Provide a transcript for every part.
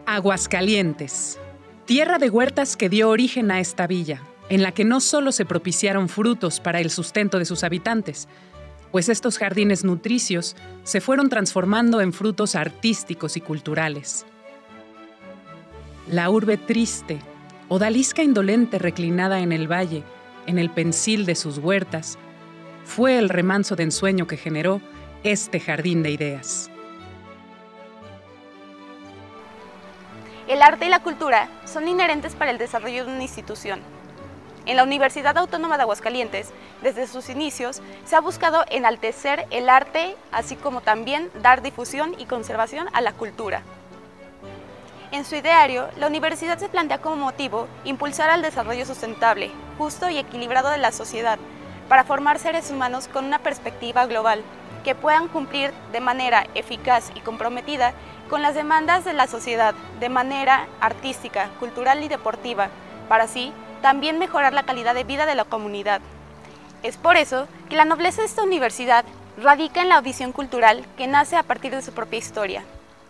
Aguascalientes, tierra de huertas que dio origen a esta villa, en la que no solo se propiciaron frutos para el sustento de sus habitantes, pues estos jardines nutricios se fueron transformando en frutos artísticos y culturales. La urbe triste, odalisca indolente reclinada en el valle, en el pensil de sus huertas, fue el remanso de ensueño que generó este jardín de ideas. El arte y la cultura son inherentes para el desarrollo de una institución. En la Universidad Autónoma de Aguascalientes, desde sus inicios, se ha buscado enaltecer el arte, así como también dar difusión y conservación a la cultura. En su ideario, la universidad se plantea como motivo impulsar al desarrollo sustentable, justo y equilibrado de la sociedad, para formar seres humanos con una perspectiva global, que puedan cumplir de manera eficaz y comprometida con las demandas de la sociedad, de manera artística, cultural y deportiva, para así también mejorar la calidad de vida de la comunidad. Es por eso que la nobleza de esta universidad radica en la visión cultural que nace a partir de su propia historia.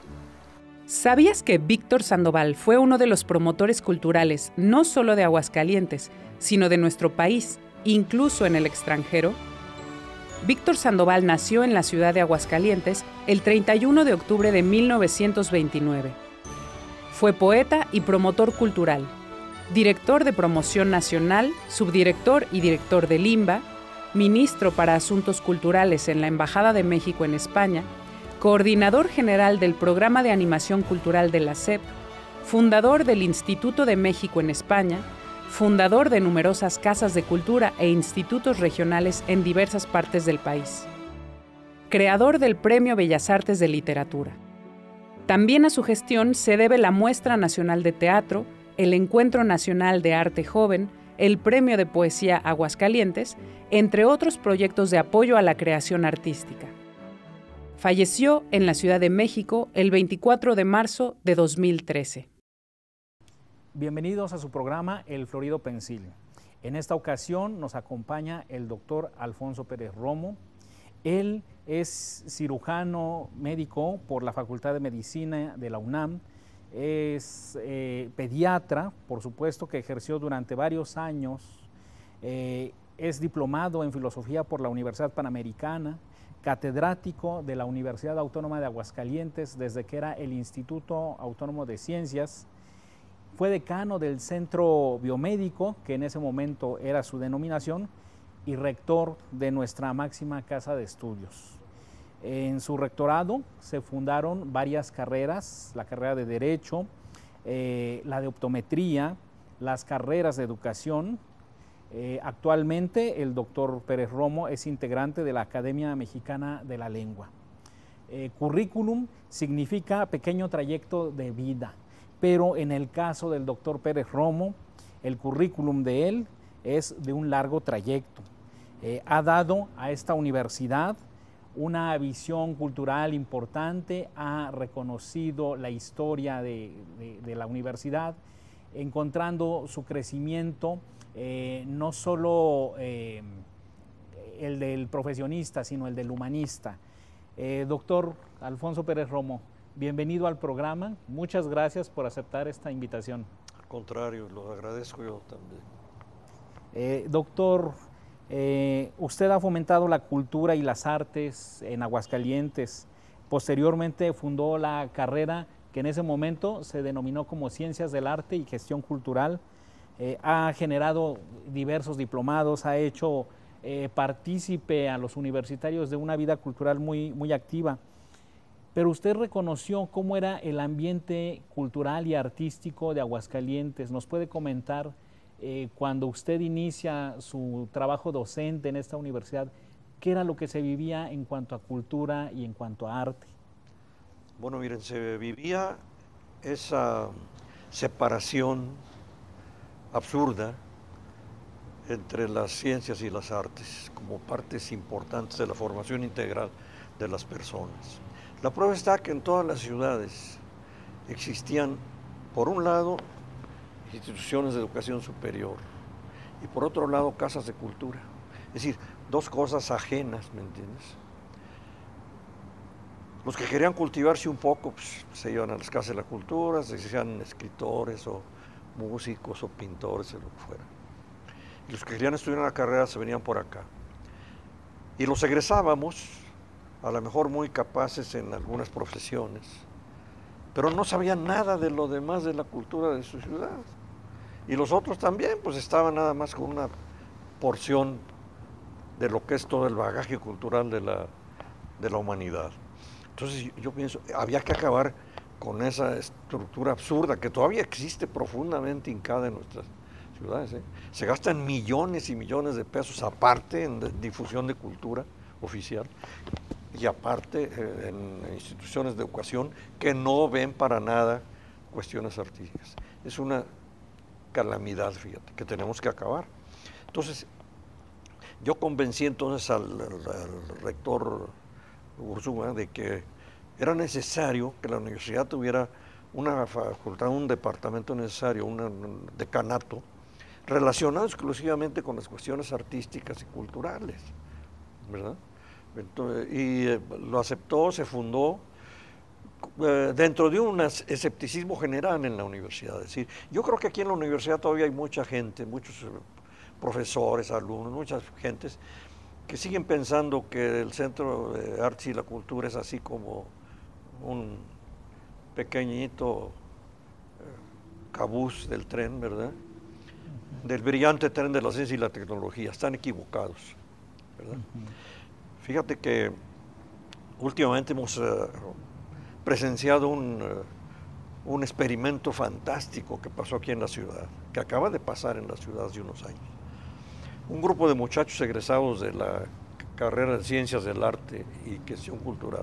¿Sabías que Víctor Sandoval fue uno de los promotores culturales no solo de Aguascalientes, sino de nuestro país, incluso en el extranjero? Víctor Sandoval nació en la ciudad de Aguascalientes el 31 de octubre de 1929. Fue poeta y promotor cultural, director de Promoción Nacional, subdirector y director del IMBA, ministro para Asuntos Culturales en la Embajada de México en España, coordinador general del Programa de Animación Cultural de la SEP, fundador del Instituto de México en España, fundador de numerosas casas de cultura e institutos regionales en diversas partes del país. Creador del Premio Bellas Artes de Literatura. También a su gestión se debe la Muestra Nacional de Teatro, el Encuentro Nacional de Arte Joven, el Premio de Poesía Aguascalientes, entre otros proyectos de apoyo a la creación artística. Falleció en la Ciudad de México el 24 de marzo de 2013. Bienvenidos a su programa El Florido Pensil. En esta ocasión nos acompaña el doctor Alfonso Pérez Romo. Él es cirujano médico por la Facultad de Medicina de la UNAM, es pediatra, por supuesto, que ejerció durante varios años, es diplomado en filosofía por la Universidad Panamericana, catedrático de la Universidad Autónoma de Aguascalientes desde que era el Instituto Autónomo de Ciencias. Fue decano del Centro Biomédico, que en ese momento era su denominación, y rector de nuestra máxima casa de estudios. En su rectorado se fundaron varias carreras, la carrera de Derecho, la de Optometría, las carreras de Educación. Actualmente el doctor Pérez Romo es integrante de la Academia Mexicana de la Lengua. Currículum significa pequeño trayecto de vida. Pero en el caso del doctor Pérez Romo, el currículum de él es de un largo trayecto. Ha dado a esta universidad una visión cultural importante, ha reconocido la historia de la universidad, encontrando su crecimiento, no solo el del profesionista, sino el del humanista. Doctor Alfonso Pérez Romo, bienvenido al programa. Muchas gracias por aceptar esta invitación. Al contrario, lo agradezco yo también. Doctor, usted ha fomentado la cultura y las artes en Aguascalientes. Posteriormente fundó la carrera que en ese momento se denominó como Ciencias del Arte y Gestión Cultural. Ha generado diversos diplomados, ha hecho partícipe a los universitarios de una vida cultural muy activa. Pero usted reconoció cómo era el ambiente cultural y artístico de Aguascalientes. ¿Nos puede comentar cuando usted inicia su trabajo docente en esta universidad, qué era lo que se vivía en cuanto a cultura y en cuanto a arte? Bueno, miren, se vivía esa separación absurda entre las ciencias y las artes como partes importantes de la formación integral de las personas. La prueba está que en todas las ciudades existían, por un lado, instituciones de educación superior y por otro lado, casas de cultura. Es decir, dos cosas ajenas, ¿me entiendes? Los que querían cultivarse un poco, pues, se iban a las casas de la cultura, se hacían escritores o músicos o pintores o lo que fuera. Y los que querían estudiar una carrera se venían por acá. Y los egresábamos, a lo mejor muy capaces en algunas profesiones, pero no sabían nada de lo demás de la cultura de su ciudad. Y los otros también, pues estaban nada más con una porción de lo que es todo el bagaje cultural de la humanidad. Entonces yo pienso, había que acabar con esa estructura absurda que todavía existe profundamente hincada en nuestras ciudades. Se gastan millones y millones de pesos aparte en difusión de cultura oficial y aparte en instituciones de educación que no ven para nada cuestiones artísticas. Es una calamidad, fíjate, que tenemos que acabar. Entonces, yo convencí entonces al rector Ursúa de que era necesario que la universidad tuviera una facultad, un departamento necesario, un decanato, relacionado exclusivamente con las cuestiones artísticas y culturales, ¿verdad? Entonces, y lo aceptó, se fundó dentro de un escepticismo general en la universidad. Es decir, yo creo que aquí en la universidad todavía hay mucha gente, muchos profesores, alumnos, muchas gentes que siguen pensando que el Centro de Artes y la Cultura es así como un pequeñito cabús del tren, ¿verdad? Del brillante tren de la ciencia y la tecnología. Están equivocados, ¿verdad? Fíjate que últimamente hemos presenciado un experimento fantástico que pasó aquí en la ciudad, que acaba de pasar en la ciudad hace unos años. Un grupo de muchachos egresados de la carrera de Ciencias del Arte y Gestión Cultural,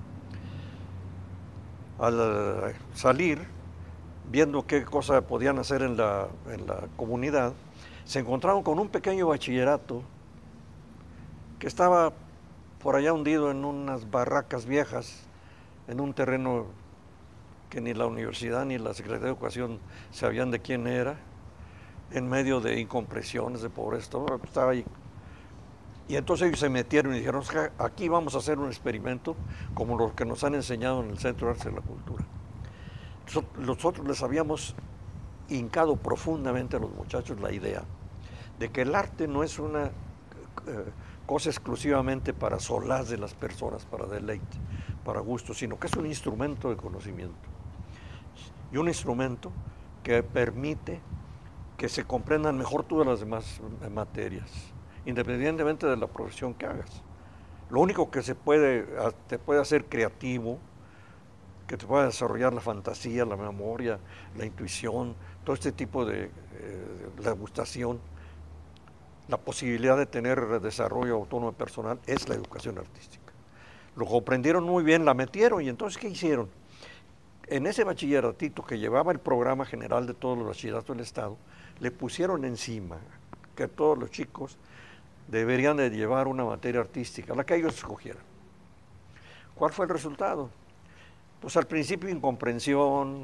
al salir, viendo qué cosa podían hacer en la comunidad, se encontraron con un pequeño bachillerato que estaba por allá hundido en unas barracas viejas, en un terreno que ni la universidad ni la Secretaría de Educación sabían de quién era, en medio de incompresiones, de pobreza, todo estaba ahí. Y entonces ellos se metieron y dijeron, aquí vamos a hacer un experimento como lo que nos han enseñado en el Centro de Artes y la Cultura. Nosotros les habíamos hincado profundamente a los muchachos la idea de que el arte no es una cosa exclusivamente para solaz de las personas, para deleite, para gusto, sino que es un instrumento de conocimiento. Y un instrumento que permite que se comprendan mejor todas las demás materias, independientemente de la profesión que hagas. Lo único que te puede hacer creativo, que te pueda desarrollar la fantasía, la memoria, la intuición, todo este tipo de la gustación, la posibilidad de tener desarrollo autónomo personal, es la educación artística. Lo comprendieron muy bien, la metieron, y entonces, ¿qué hicieron? En ese bachilleratito que llevaba el programa general de todos los bachilleratos del Estado, le pusieron encima que todos los chicos deberían de llevar una materia artística, la que ellos escogieran. ¿Cuál fue el resultado? Pues al principio incomprensión,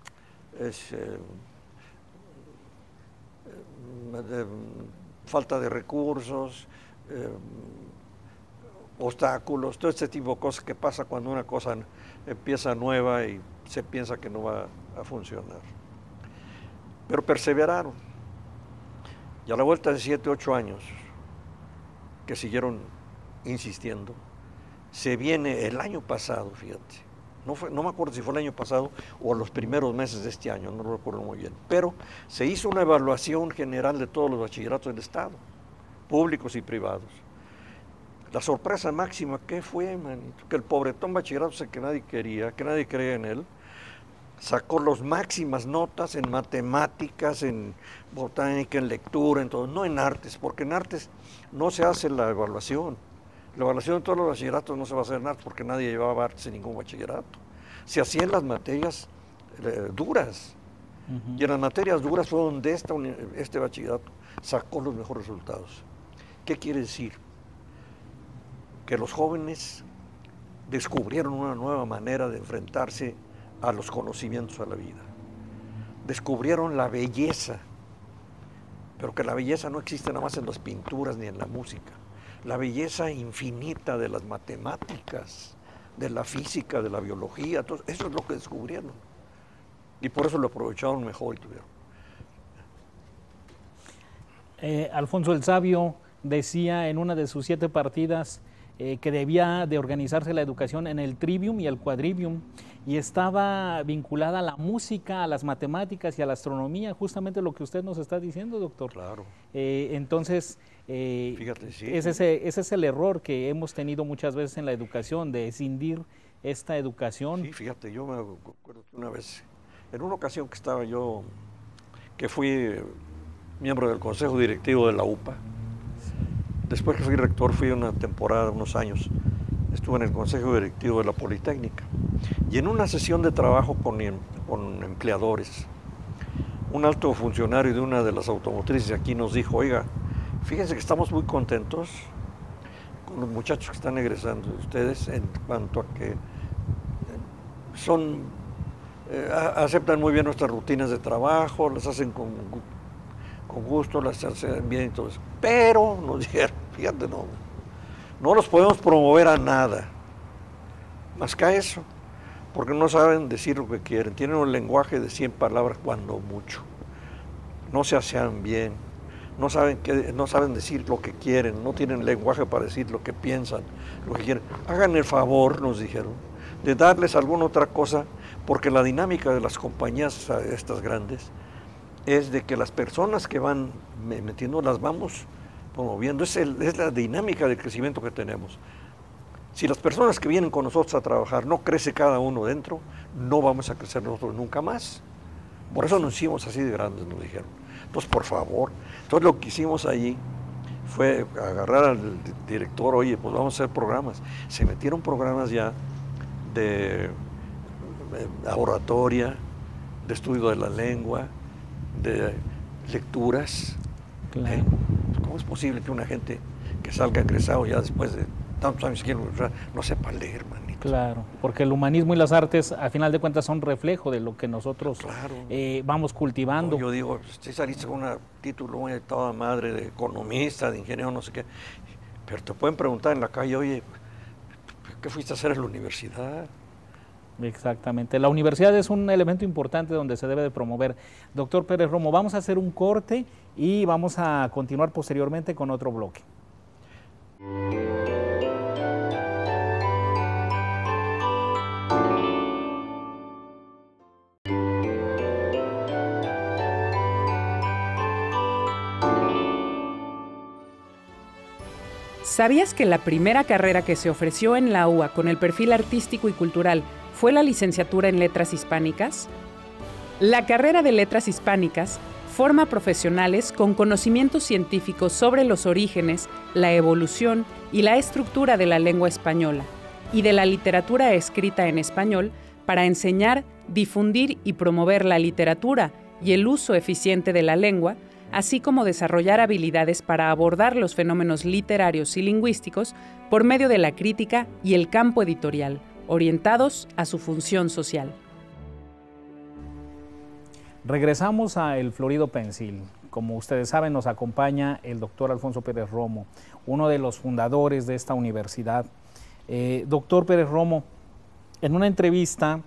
falta de recursos, obstáculos, todo este tipo de cosas que pasa cuando una cosa empieza nueva y se piensa que no va a funcionar. Pero perseveraron. Y a la vuelta de 7, 8 años, que siguieron insistiendo, se viene el año pasado, fíjate, no me acuerdo si fue el año pasado o los primeros meses de este año, no lo recuerdo muy bien, pero se hizo una evaluación general de todos los bachilleratos del Estado, públicos y privados. La sorpresa máxima, ¿qué fue, manito? Que el pobretón bachillerato que nadie quería, que nadie creía en él, sacó las máximas notas en matemáticas, en botánica, en lectura, en todo, no en artes, porque en artes no se hace la evaluación. La evaluación de todos los bachilleratos no se va a hacer en artes porque nadie llevaba artes en ningún bachillerato. Se hacían las materias duras. Y en las materias duras fue donde este bachillerato sacó los mejores resultados. ¿Qué quiere decir? Que los jóvenes descubrieron una nueva manera de enfrentarse a los conocimientos, a la vida. Descubrieron la belleza, pero que la belleza no existe nada más en las pinturas ni en la música. La belleza infinita de las matemáticas, de la física, de la biología, todo, eso es lo que descubrieron. Y por eso lo aprovecharon mejor y tuvieron. Alfonso el Sabio decía en una de sus 7 partidas que debía de organizarse la educación en el trivium y el quadrivium, y estaba vinculada a la música, a las matemáticas y a la astronomía, justamente lo que usted nos está diciendo, doctor. Claro. Entonces, fíjate, sí. ese es el error que hemos tenido muchas veces en la educación, de escindir esta educación. Sí, fíjate, yo me acuerdo que una vez, en una ocasión que estaba yo, que fui miembro del consejo directivo de la UPA, después que fui rector, fui una temporada, unos años, estuve en el consejo directivo de la Politécnica, y en una sesión de trabajo con empleadores, un alto funcionario de una de las automotrices aquí nos dijo, oiga, fíjense que estamos muy contentos con los muchachos que están egresando de ustedes en cuanto a que aceptan muy bien nuestras rutinas de trabajo, las hacen con gusto, las hacen bien y todo eso. Pero nos dijeron, fíjate, no los podemos promover a nada, más que a eso, porque no saben decir lo que quieren, tienen un lenguaje de 100 palabras cuando mucho, no se asean bien, no saben decir lo que quieren, no tienen lenguaje para decir lo que piensan, lo que quieren. Hagan el favor, nos dijeron, de darles alguna otra cosa, porque la dinámica de las compañías estas grandes es de que las personas que van metiendo las vamos promoviendo, es la dinámica de crecimiento que tenemos. Si las personas que vienen con nosotros a trabajar no crece cada uno dentro, no vamos a crecer nosotros nunca más. Por eso nos hicimos así de grandes, nos dijeron. Entonces, por favor. Entonces, lo que hicimos allí fue agarrar al director, oye, pues vamos a hacer programas. Se metieron programas ya de oratoria, de estudio de la lengua, de lecturas. Claro. ¿Cómo es posible que una gente que salga egresado ya después de tantos años que no sepa leer, manito? Claro, porque el humanismo y las artes, a final de cuentas, son reflejo de lo que nosotros vamos cultivando. No, yo digo, si saliste con un título de toda madre de economista, de ingeniero, no sé qué, pero te pueden preguntar en la calle, oye, ¿qué fuiste a hacer en la universidad? Exactamente. La universidad es un elemento importante donde se debe de promover. Doctor Pérez Romo, vamos a hacer un corte y vamos a continuar posteriormente con otro bloque. ¿Sabías que la primera carrera que se ofreció en la UA con el perfil artístico y cultural fue la licenciatura en Letras Hispánicas? La carrera de Letras Hispánicas forma profesionales con conocimientos científicos sobre los orígenes, la evolución y la estructura de la lengua española y de la literatura escrita en español para enseñar, difundir y promover la literatura y el uso eficiente de la lengua, así como desarrollar habilidades para abordar los fenómenos literarios y lingüísticos por medio de la crítica y el campo editorial, orientados a su función social. Regresamos a El Florido Pensil. Como ustedes saben, nos acompaña el doctor Alfonso Pérez Romo, uno de los fundadores de esta universidad. Doctor Pérez Romo, en una entrevista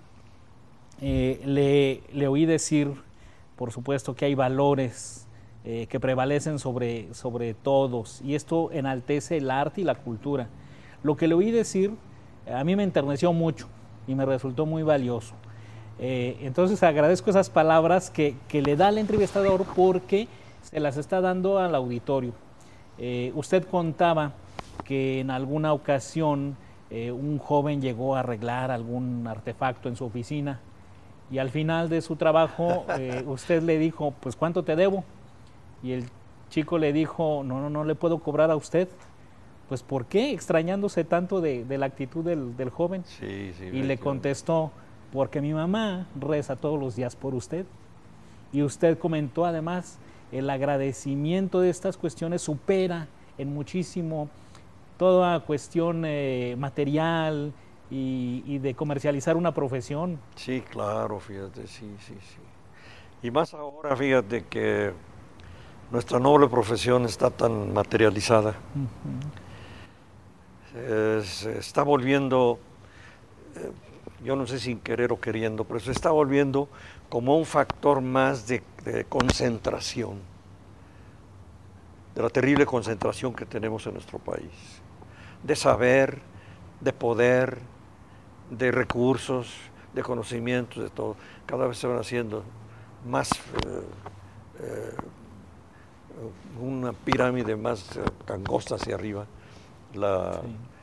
le oí decir, por supuesto, que hay valores que prevalecen sobre todos, y esto enaltece el arte y la cultura. Lo que le oí decir a mí me enterneció mucho y me resultó muy valioso. Entonces agradezco esas palabras que le da el entrevistador, porque se las está dando al auditorio. Usted contaba que en alguna ocasión un joven llegó a arreglar algún artefacto en su oficina, y al final de su trabajo usted le dijo, pues ¿cuánto te debo? Y el chico le dijo, no le puedo cobrar a usted. Pues ¿por qué? Extrañándose tanto de la actitud del joven. Sí, y le contestó, porque mi mamá reza todos los días por usted. Y usted comentó además, el agradecimiento de estas cuestiones supera en muchísimo toda cuestión material y de comercializar una profesión. Sí, claro, fíjate, sí. Y más ahora, fíjate que nuestra noble profesión está tan materializada. Se está volviendo yo no sé sin querer o queriendo, pero se está volviendo como un factor más de concentración, de la terrible concentración que tenemos en nuestro país, de saber, de poder, de recursos, de conocimientos, de todo. Cada vez se van haciendo más, una pirámide más angosta hacia arriba, la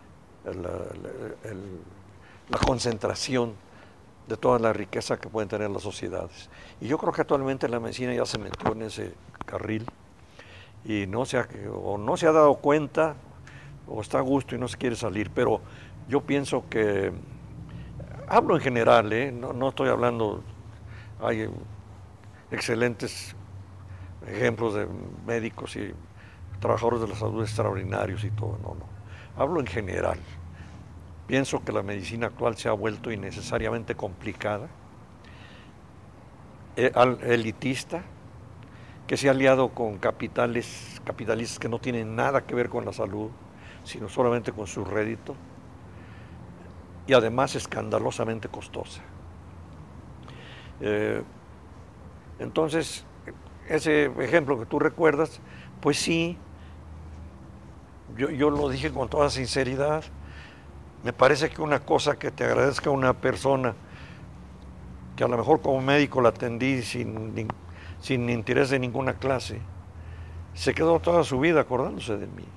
concentración de toda la riqueza que pueden tener las sociedades. Y yo creo que actualmente la medicina ya se metió en ese carril y no se ha dado cuenta, o está a gusto y no se quiere salir, pero yo pienso que, hablo en general, no estoy hablando, hay excelentes ejemplos de médicos y trabajadores de la salud extraordinarios y todo, no, hablo en general. Pienso que la medicina actual se ha vuelto innecesariamente complicada, elitista, que se ha aliado con capitalistas que no tienen nada que ver con la salud, sino solamente con su rédito, y además escandalosamente costosa. Entonces, ese ejemplo que tú recuerdas, pues sí, yo lo dije con toda sinceridad. Me parece que una cosa que te agradezca a una persona que a lo mejor como médico la atendí sin interés de ninguna clase, se quedó toda su vida acordándose de mí.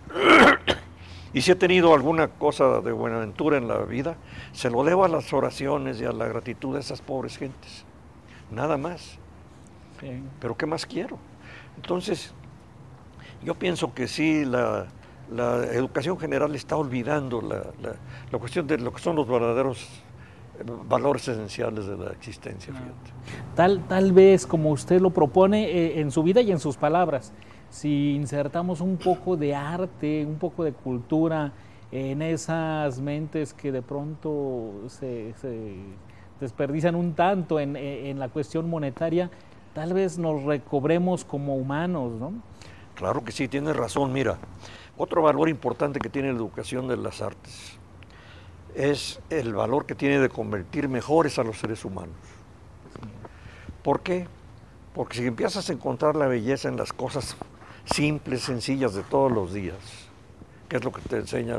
Y si he tenido alguna cosa de buenaventura en la vida, se lo debo a las oraciones y a la gratitud de esas pobres gentes. Nada más. Sí. Pero ¿qué más quiero? Entonces, yo pienso que sí, la educación general está olvidando la cuestión de lo que son los verdaderos valores esenciales de la existencia. Tal vez, como usted lo propone en su vida y en sus palabras, si insertamos un poco de arte, un poco de cultura en esas mentes que de pronto se desperdician un tanto en la cuestión monetaria, tal vez nos recobremos como humanos, ¿no? Claro que sí, tienes razón. Mira, otro valor importante que tiene la educación de las artes es el valor que tiene de convertir mejores a los seres humanos. ¿Por qué? Porque si empiezas a encontrar la belleza en las cosas simples, sencillas de todos los días, que es lo que te enseña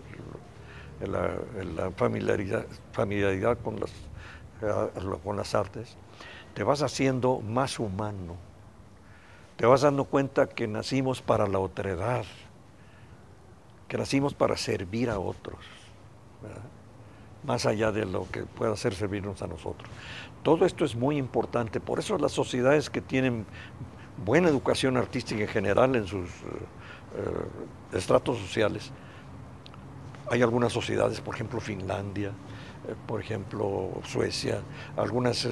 la familiaridad con las artes, te vas haciendo más humano. Te vas dando cuenta que nacimos para la otredad, que nacimos para servir a otros, ¿verdad? Más allá de lo que pueda hacer servirnos a nosotros. Todo esto es muy importante, por eso las sociedades que tienen buena educación artística en general en sus estratos sociales, hay algunas sociedades, por ejemplo Finlandia, por ejemplo Suecia, algunas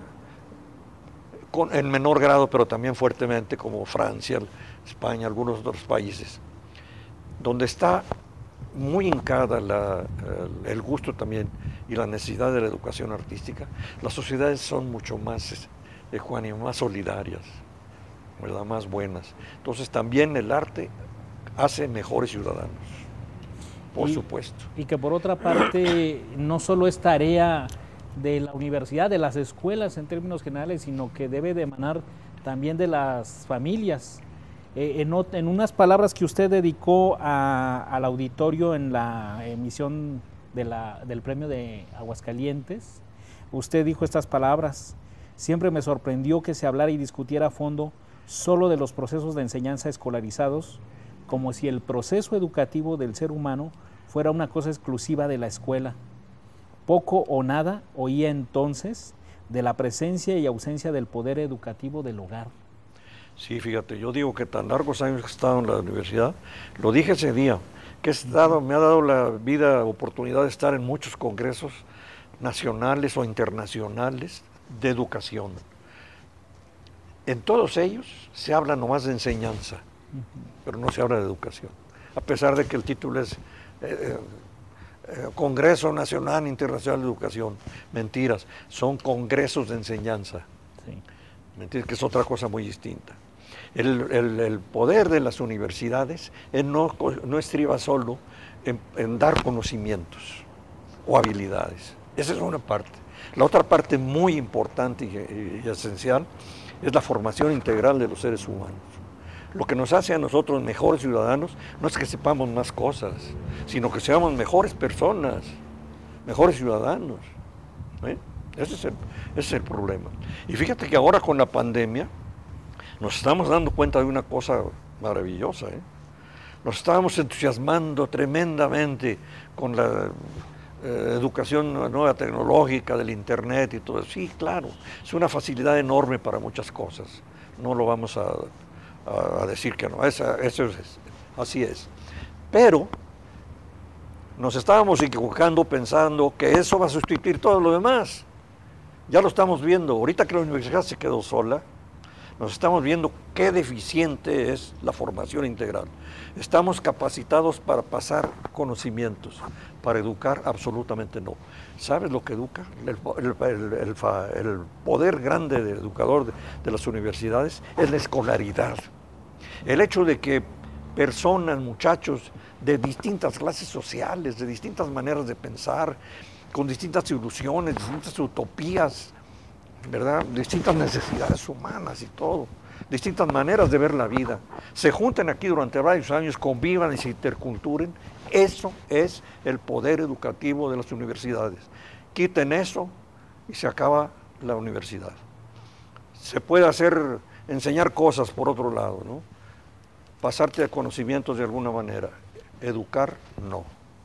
en menor grado, pero también fuertemente, como Francia, España, algunos otros países, donde está muy hincada el gusto también y la necesidad de la educación artística. Las sociedades son mucho más ecuánimes, más solidarias, ¿verdad? Más buenas. Entonces también el arte hace mejores ciudadanos, por supuesto. Y que por otra parte no solo es tarea de la universidad, de las escuelas en términos generales, sino que debe de emanar también de las familias. En unas palabras que usted dedicó al auditorio en la emisión del premio de Aguascalientes, usted dijo estas palabras: siempre me sorprendió que se hablara y discutiera a fondo solo de los procesos de enseñanza escolarizados, como si el proceso educativo del ser humano fuera una cosa exclusiva de la escuela. Poco o nada oía entonces de la presencia y ausencia del poder educativo del hogar. Sí, fíjate, yo digo que tan largos años que he estado en la universidad, lo dije ese día, que me ha dado la vida oportunidad de estar en muchos congresos nacionales o internacionales de educación. En todos ellos se habla nomás de enseñanza, pero no se habla de educación, a pesar de que el título es Congreso Nacional e Internacional de Educación. Mentiras, son congresos de enseñanza. Sí. Mentiras, que es otra cosa muy distinta. El poder de las universidades no estriba solo en dar conocimientos o habilidades. Esa es una parte. La otra parte muy importante y esencial es la formación integral de los seres humanos. Lo que nos hace a nosotros mejores ciudadanos no es que sepamos más cosas, sino que seamos mejores personas, mejores ciudadanos. Ese es el problema. Y fíjate que ahora con la pandemia nos estamos dando cuenta de una cosa maravillosa. Nos estábamos entusiasmando tremendamente con la educación nueva tecnológica, del internet y todo eso. Sí, claro, es una facilidad enorme para muchas cosas. No lo vamos a decir que no, eso es, así es. Pero nos estábamos equivocando pensando que eso va a sustituir todo lo demás. Ya lo estamos viendo. Ahorita que la universidad se quedó sola, nos estamos viendo qué deficiente es la formación integral. ¿Estamos capacitados para pasar conocimientos? Para educar, absolutamente no. ¿Sabes lo que educa? El poder grande del educador de las universidades es la escolaridad. El hecho de que personas, muchachos de distintas clases sociales, de distintas maneras de pensar, con distintas ilusiones, distintas utopías, ¿verdad? Distintas necesidades humanas y todo, distintas maneras de ver la vida, se junten aquí durante varios años, convivan y se interculturen. Eso es el poder educativo de las universidades. Quiten eso y se acaba la universidad. Se puede enseñar cosas por otro lado, ¿no? Pasarte a conocimientos de alguna manera. Educar, no.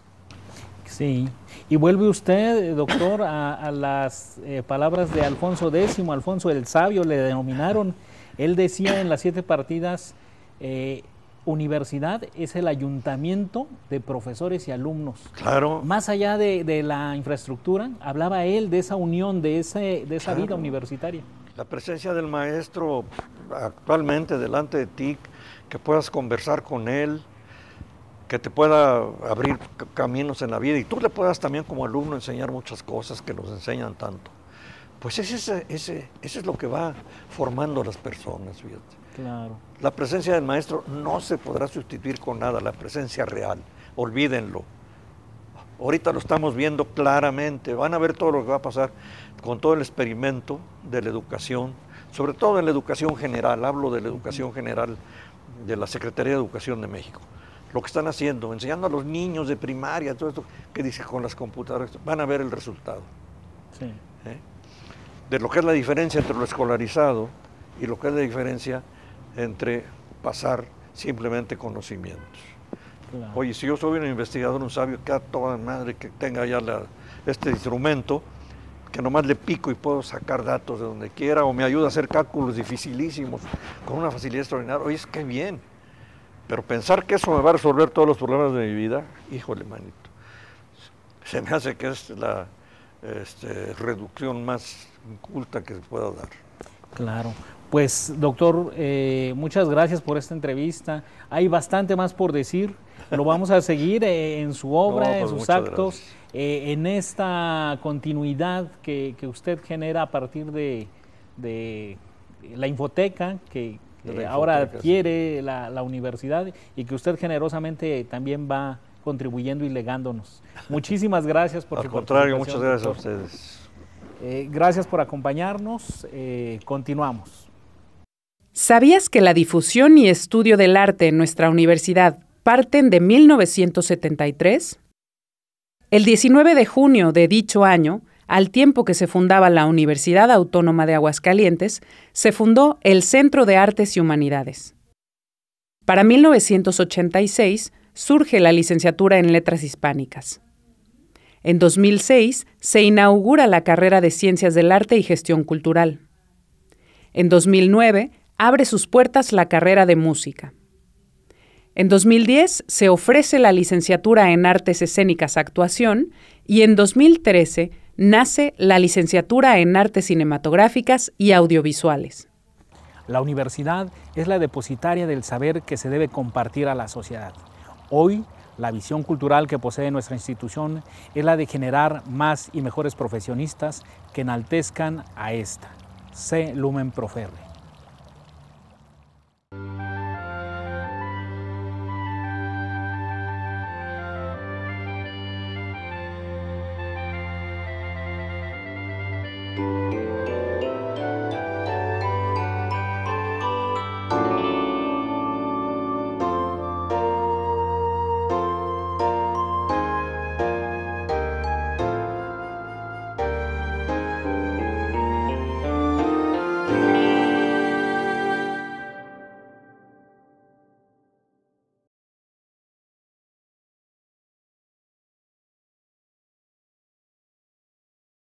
Sí, y vuelve usted, doctor, a las palabras de Alfonso X, Alfonso el Sabio le denominaron. Él decía en las 7 partidas, universidad es el ayuntamiento de profesores y alumnos. Claro. Más allá de la infraestructura, hablaba él de esa unión, de esa claro, vida universitaria. La presencia del maestro actualmente delante de ti, que puedas conversar con él, que te pueda abrir caminos en la vida y tú le puedas también como alumno enseñar muchas cosas que nos enseñan tanto. Pues ese es lo que va formando a las personas, fíjate. Claro. La presencia del maestro no se podrá sustituir con nada, la presencia real, olvídenlo. Ahorita lo estamos viendo claramente, van a ver todo lo que va a pasar con todo el experimento de la educación, sobre todo en la educación general, hablo de la educación general de la Secretaría de Educación de México. Lo que están haciendo, enseñando a los niños de primaria, todo esto que dice con las computadoras, van a ver el resultado. Sí. De lo que es la diferencia entre lo escolarizado y lo que es la diferencia entre pasar simplemente conocimientos. Claro. Oye, si yo soy un investigador, un sabio, que a toda madre que tenga ya este instrumento, que nomás le pico y puedo sacar datos de donde quiera, o me ayuda a hacer cálculos dificilísimos con una facilidad extraordinaria, oye, es que bien. Pero pensar que eso me va a resolver todos los problemas de mi vida, híjole, manito, se me hace que es la reducción más inculta que se pueda dar. Claro. Pues, doctor, muchas gracias por esta entrevista. Hay bastante más por decir. Lo vamos a seguir en su obra, en sus actos, en esta continuidad que usted genera a partir de la Infoteca, que ahora adquiere la universidad y que usted generosamente también va contribuyendo y legándonos. Muchísimas gracias por su participación. Al contrario, muchas gracias a ustedes. Gracias por acompañarnos. Continuamos. ¿Sabías que la difusión y estudio del arte en nuestra universidad parten de 1973? El 19 de junio de dicho año, al tiempo que se fundaba la Universidad Autónoma de Aguascalientes, se fundó el Centro de Artes y Humanidades. Para 1986 surge la licenciatura en Letras Hispánicas. En 2006 se inaugura la carrera de Ciencias del Arte y Gestión Cultural. En 2009 abre sus puertas la carrera de Música. En 2010 se ofrece la licenciatura en Artes Escénicas Actuación y en 2013 nace la licenciatura en Artes Cinematográficas y Audiovisuales. La universidad es la depositaria del saber que se debe compartir a la sociedad. Hoy, la visión cultural que posee nuestra institución es la de generar más y mejores profesionistas que enaltezcan a esta. Se Lumen Proferre. Música